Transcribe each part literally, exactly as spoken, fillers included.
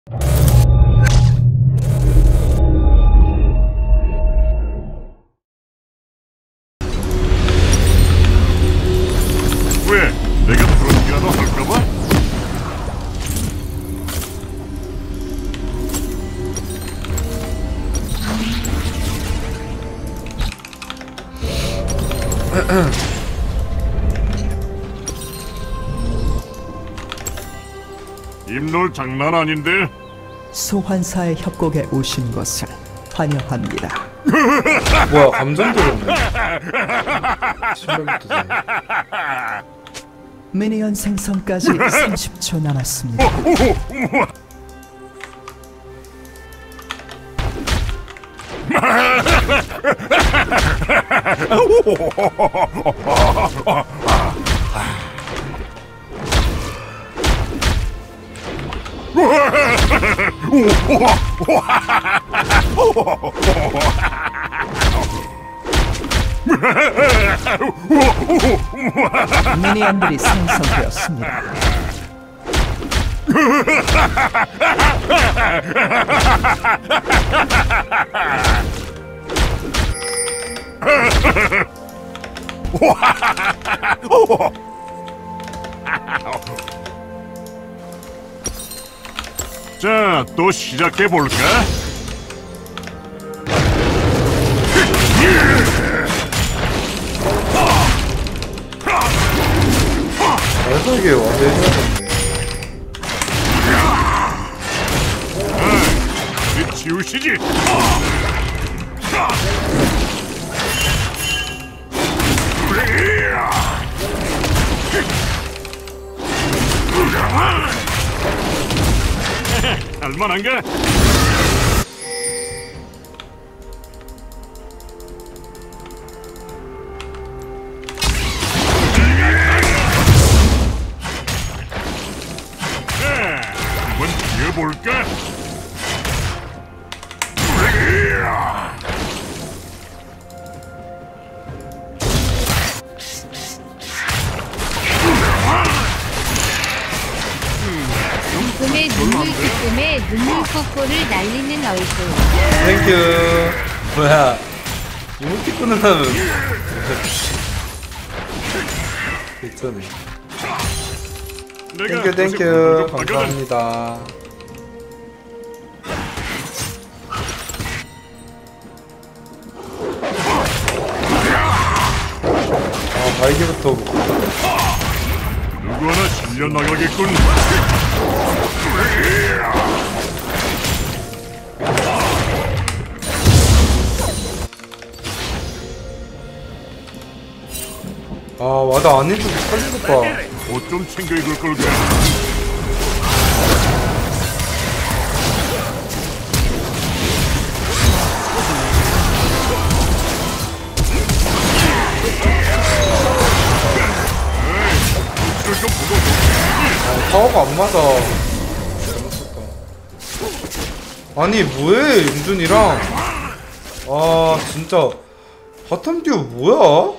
왜? 내가 그런기라도 할까봐? 입놀 장난 아닌데? 소환사의 협곡에 오신 것을 환영합니다. 뭐야, 감정 들었네. 신발부터 사. 미니언 생성까지 삼십 초 남았습니다. 미니언들이 생성되었습니다. 자, 또 시작해볼까? 그래서 이게 완전 해줘야겠네. 우리 지우시지! 할만한가? 자, 한번 뛰어볼까? 기쁨의 눈물 기쁨의 눈물 콧볼을 날리는 얼굴. 땡큐. 뭐야, 이모티콘을 하면 괜찮네. 땡큐 땡큐 감사합니다. 아, 바이기부터 누구 하나 실려 나가겠군. 아, 와다 안 해주고 살린 것 봐. 옷 좀 챙겨 입을 걸까? 아, 파워가 안 맞아. 아니 뭐해 윤준이랑. 아 진짜 바텀 듀오 뭐야?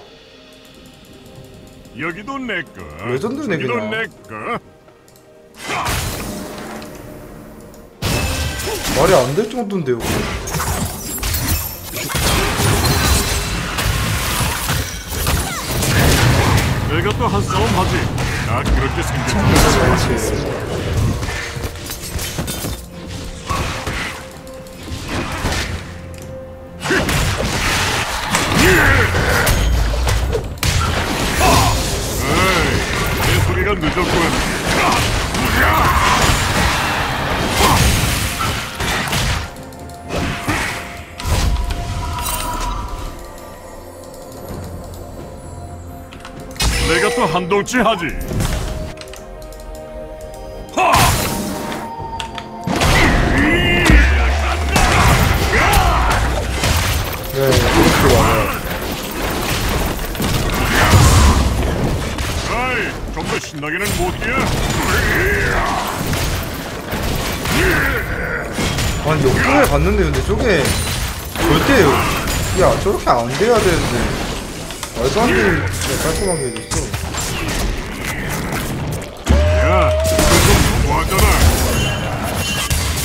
여기도 내꺼. 레전드 저기도 내기냐. 내꺼. 말이 안 될 정도인데요. 내가 또 한 싸움 하지. 나 그렇게 생겼지. 에이, 내 소리가 늦었군. 내가 또 한동치 하지. 하! 네, 이렇게 와요. 아이, 좀 더 신나게는 못 뛰어. 아니 역전에 갔는데 근데 저게 절대 야 저렇게 안 돼야 되는데 말도 안 되는 진짜 깔끔하게 해줬어. 야, 이거 좀 너무하잖아.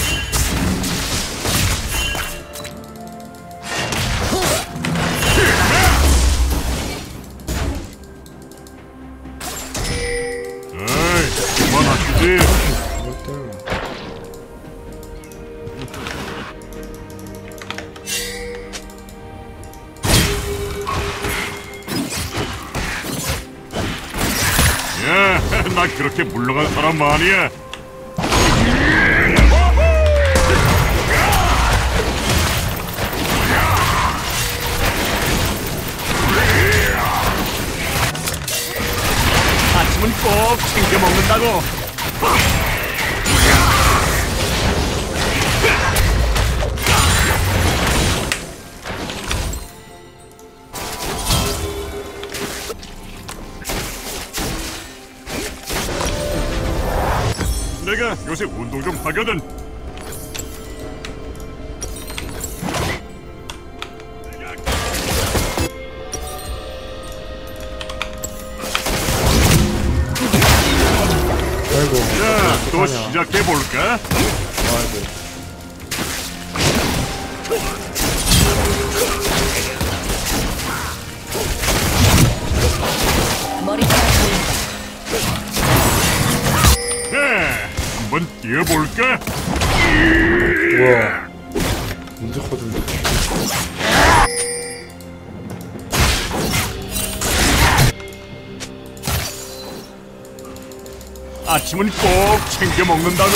나 그렇게 물러간 사람 아니야. 아침은 꼭 챙겨 먹는다고. 내가 요새 운동 좀 하거든. 아이고. 자, 또 어떡하냐. 시작해 볼까? 아이고. 네, 한번 뛰어볼까? 우와. 언제 커든데? 아침은 꼭 챙겨 먹는다고.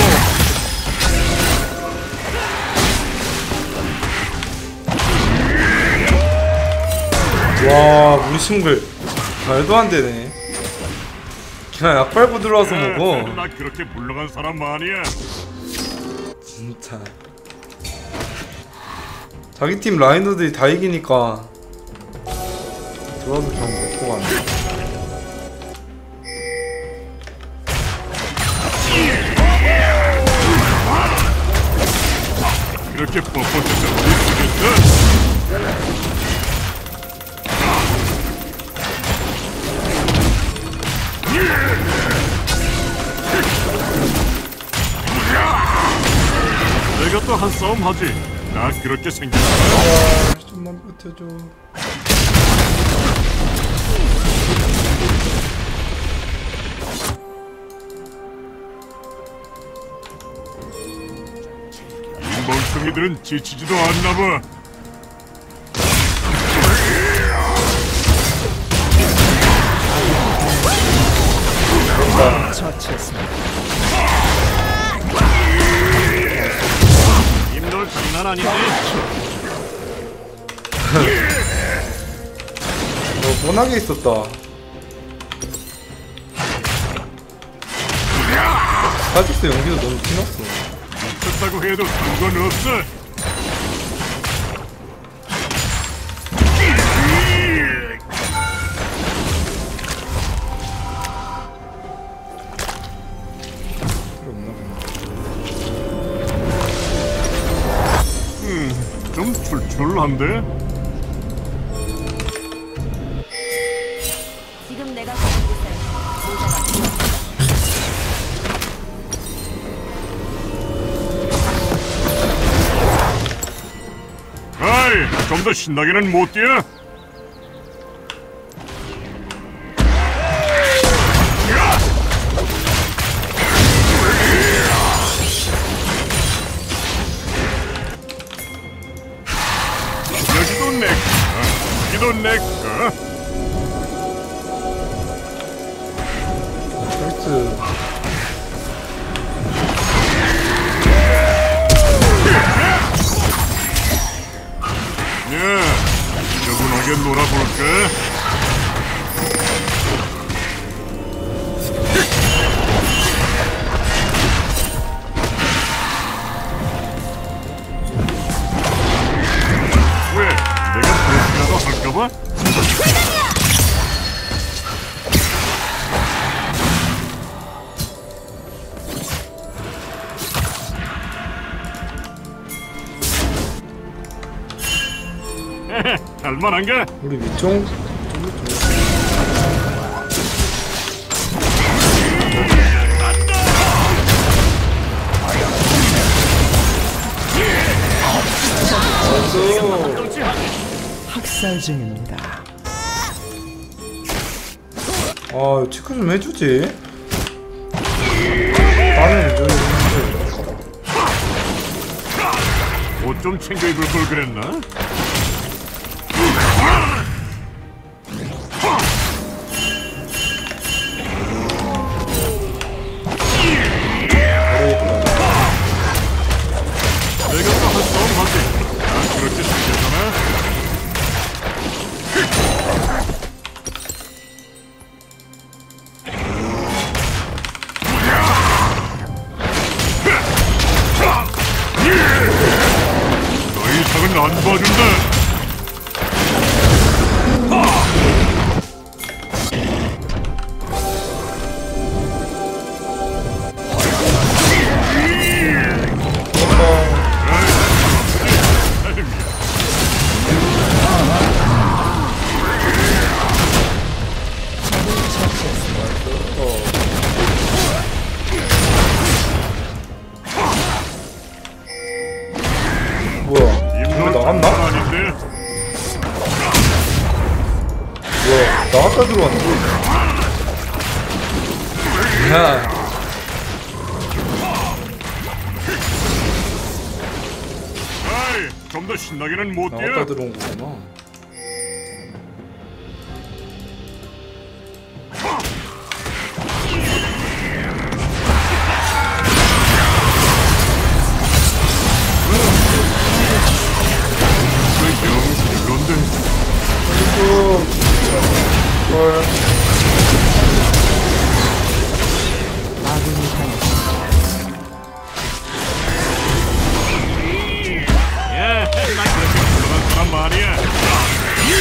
와, 우리 친구들 말도 안 되네. 그냥 약 빨고 들어와서 먹어. 나 그렇게 물러간 사람 아니야. 진짜. 자기 팀 라이너들이 다 이기니까 들어와서 그냥 먹고 가네. 그렇게 뻣뻣해서 우리 쓰겠어? 내가 또 한 싸움 하지. 나 그렇게 생겼어. 아, 좀만 버텨줘. 이 멍청이들은 지치지도 않나 봐. 처치했습니다. 너 장난 아니지? 너 뻔하게 있었다. 사직스 연기도 너무 티났어. 미쳤다고 해도 상관없어. 좀 출출한데? 지금 내가 가는 곳에 모자가 필요하다. 아이, 좀 더 신나게는 못 뛰어? 여기도 내꺼, 여기도 내꺼. 나이스. 야, 지저분하게 놀아볼까? 왜? 내가 그렇게라도 할까봐? 할만한가? 우리 위쪽 학살 중입니다. 아, 체크 좀 해주지. 나는 저기 있는데. 옷 좀 챙겨 입을 걸 그랬나? 안 봐준다. 뭐야? 이거 나갔나? 아닌데. 뭐야? 나갔다 들어왔는데? 야, 아이, 좀 더 신나게는 못 뛰어. 나갔다 들어온 거구나. 그런데 또, 헐. 아군이 당했습니다. 야, 나 그렇게 불러간 사람 말이야.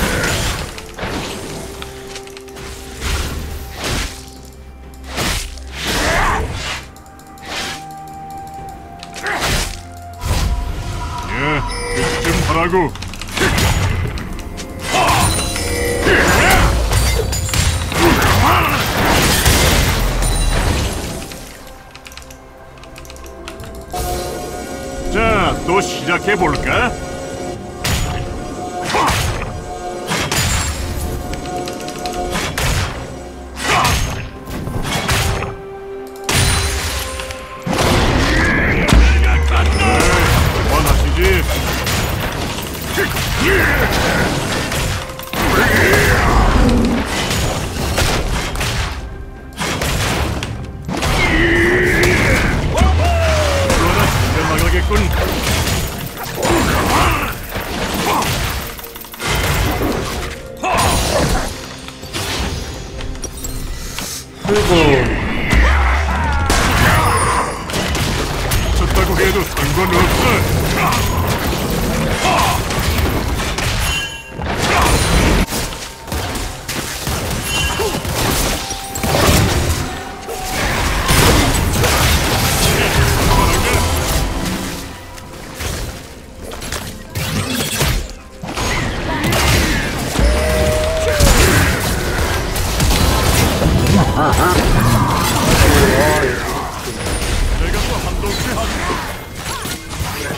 야, 그좀 하라고. 자, 또 시작해 볼까? 그만하시지. 그러나 진짜 나가겠군. 그리고, 쳤다고 해도 상관없어. 내가 또 한동치 하지.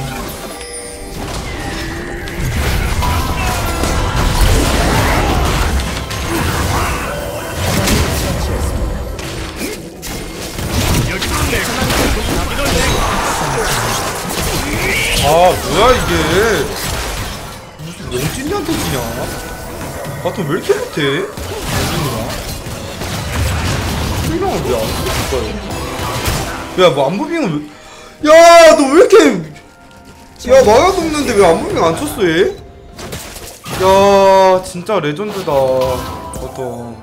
아, 뭐야, 이게. 무슨 영진이한테 지냐? 바텀 왜 이렇게 못해? 영진이가? 설명은 왜안 해줄까요? 야, 뭐 안무빙은 왜. 야, 너 왜 이렇게. 야, 막아놓는데 왜 안무빙 안 쳤어, 얘? 야, 진짜 레전드다. 바텀.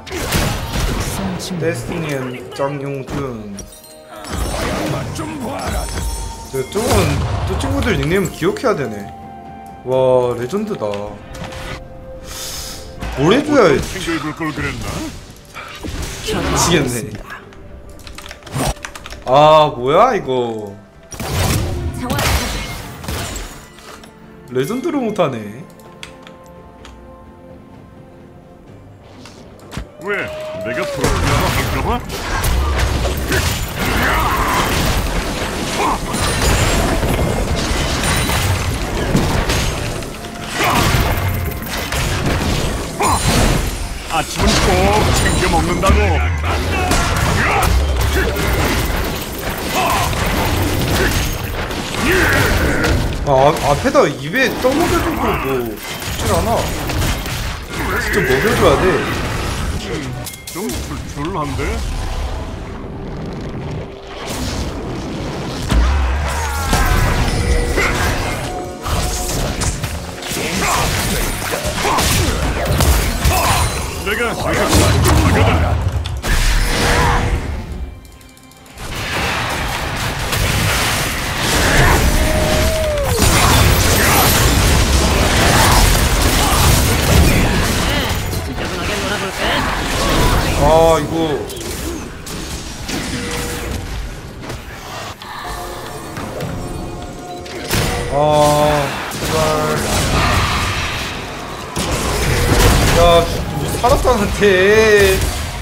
데스티니 앤 짱용준. 저, 저건, 저 친구들 닉네임 기억해야 되네. 와, 레전드다. 뭘 해줘야 챙겨줄 걸 그랬나? 미치겠네. 아, 뭐야, 이거. 정확. 레전드로 못하네. 왜? 내가 프로그램을 할까봐? 아침은 꼭 챙겨 먹는다고. 아, 앞- 앞에다 입에 떠먹여줘도 뭐 좋질 않아. 진짜 먹여줘야 돼. 좀 불출한데? 내가 내가 가거든. 아, 제발. 야, 뭐 살았다한테.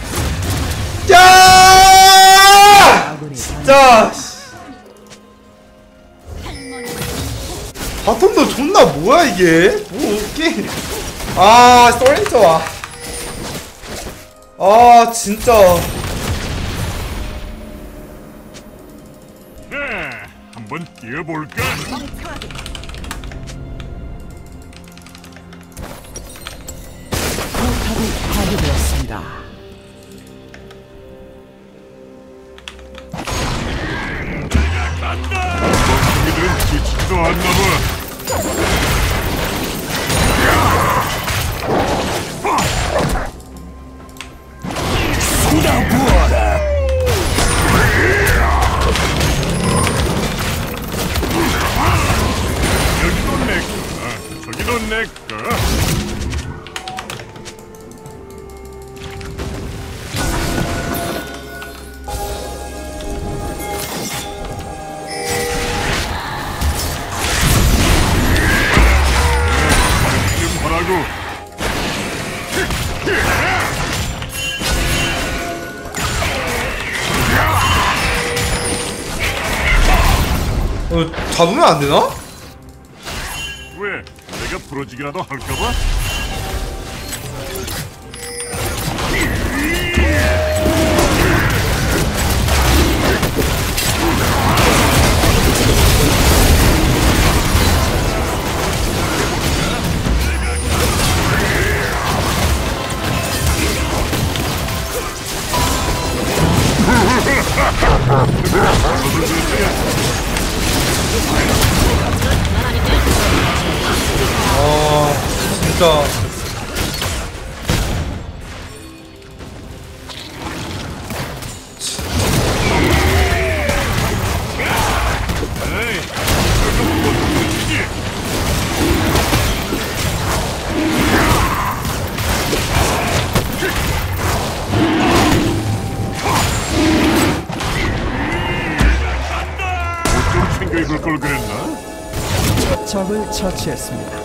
야! 진짜. 바텀도 존나 뭐야 이게? 뭐 웃기? 아, 썰린다 와. 아, 진짜. 네, 한번 뛰어볼까? 포탑이 파괴되었습니다. 저기들은 지치지도 않나 봐. 여기도 내꺼, 저기도 내꺼. 좀 하라고. 어, 잡으면 안 되나? 왜? 내가 부러지기라도 할까봐? 아, 진짜. 에이, 저거 뭐 부러지지? 옷좀 챙겨 입을 걸 그랬나? 적을 처치했습니다.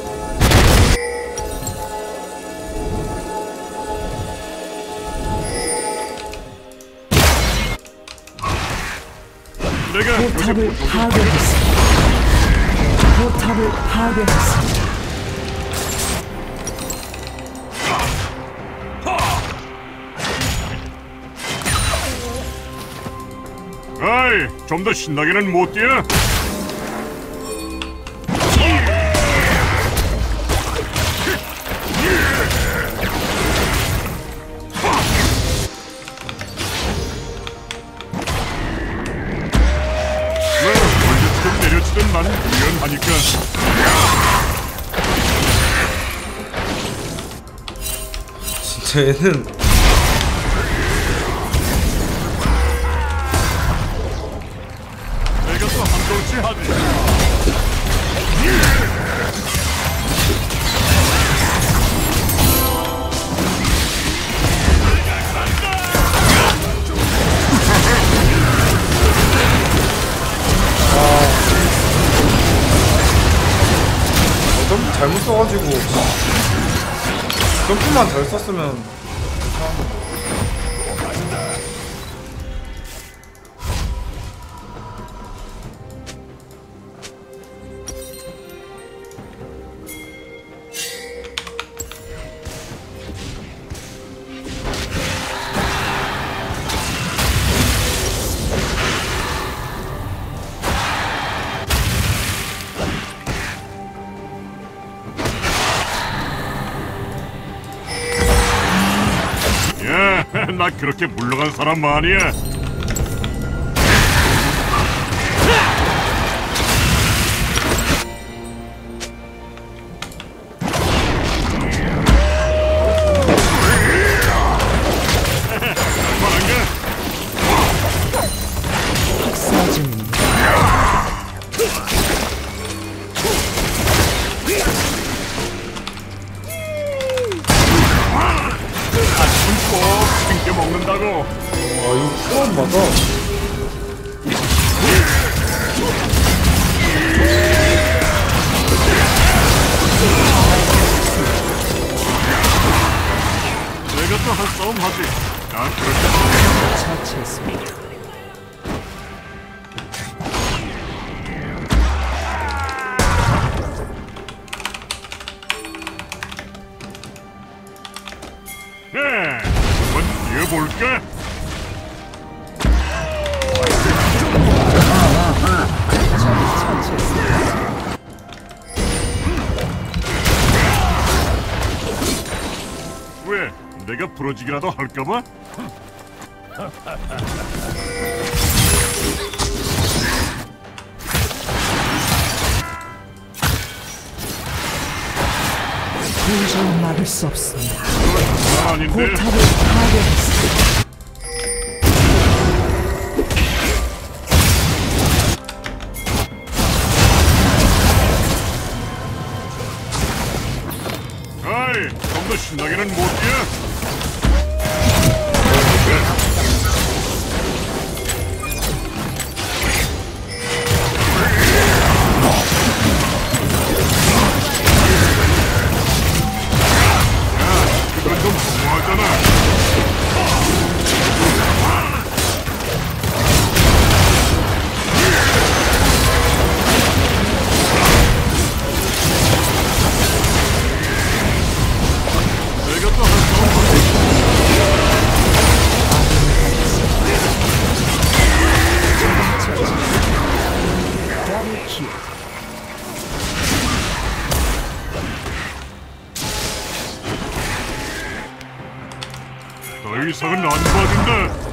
내가 요새 포탑을 보조개 파괴했습니다. 포탑을 파괴했습니다. 아이, 좀 더 신나게는 못 뛰어? 왜, 올려치든 내려치든 난 유연하니까. 진짜 얘는. 내가 또 한동치 하지. 점프 잘못 써가지고 점프만 잘 썼으면 야, 나 그렇게 물러간 사람 아니야. 학살 중입니다. 아침 꼭 챙겨 먹는다고. 아 이거 후원 맞아. 하지. 난 그렇게 처치했습니다. 네, 한번 뛰어볼까? 처치했습니다. 왜? 내가 부러지기라도 할까봐? 도저히 막을 수 없습니다. 난 아닌데. 포탑을 파괴했습니다. 아이, 좀 더 신나게는 못 뛰어. 이건 좀 너무하잖아. 내가 또 한 싸움 더블킬. 더 이상은 안 봐준다.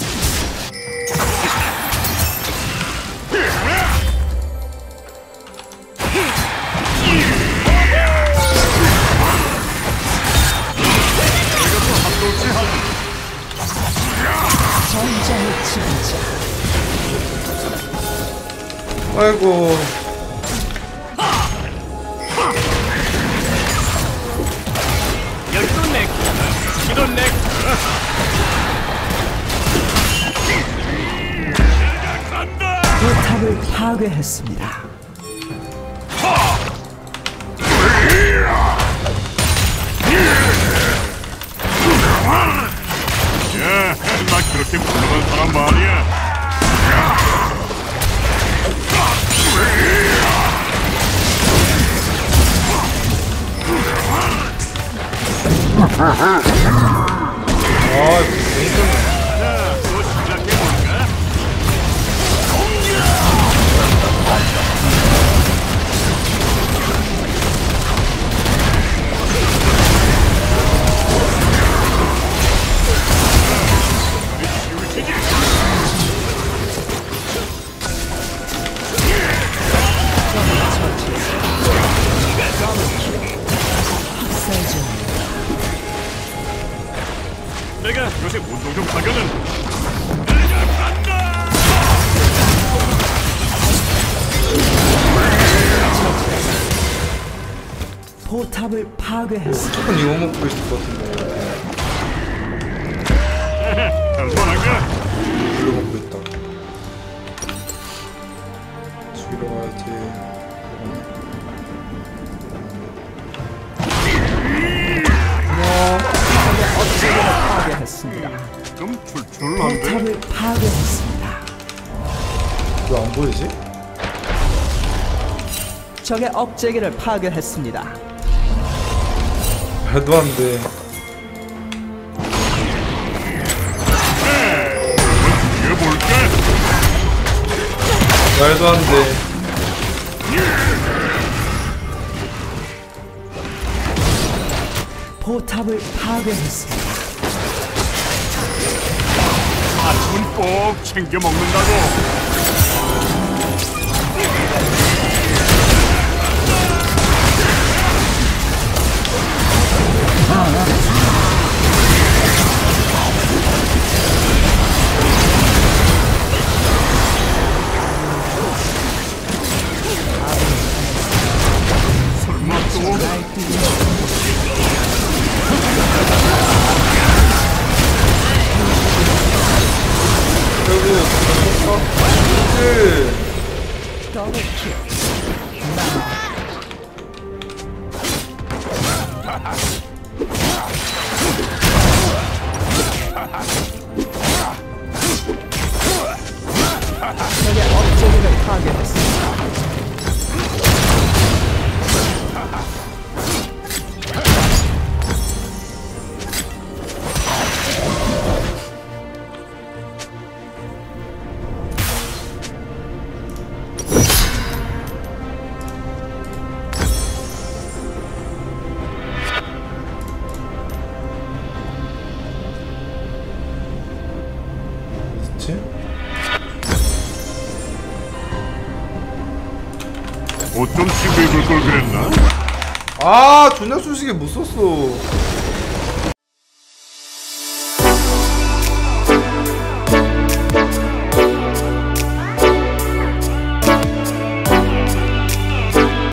전장의 지배자. 아이고. 이건 내 이건 내 포탑을 파괴했습니다. 야, 나 그렇게 훌륭한 사람 말이야. 아, 이거 자, 또 시작해볼까? 학살 중. 내가 요새 운동 좀 하거든. 내가 간다. 포탑을 파괴했습니다. 무조건 이거 먹고 있을 것 같은데. 할만한가? 이거 먹고 있다. 죽이러 가야지. 파괴했습니다. 좀 출출한데? 포탑을 파괴했습니다. 왜 안 보이지? 적의 억제기를 파괴했습니다. 말도 안 돼. 뛰어볼까? 말도 안 돼. 포탑을 파괴했습니다. 아침은 꼭 챙겨 먹는다고. 설마 또? 결국, 어? 이제 옷 좀 신고 입을 걸 그랬나? 아 존나 솔직히 못 썼어.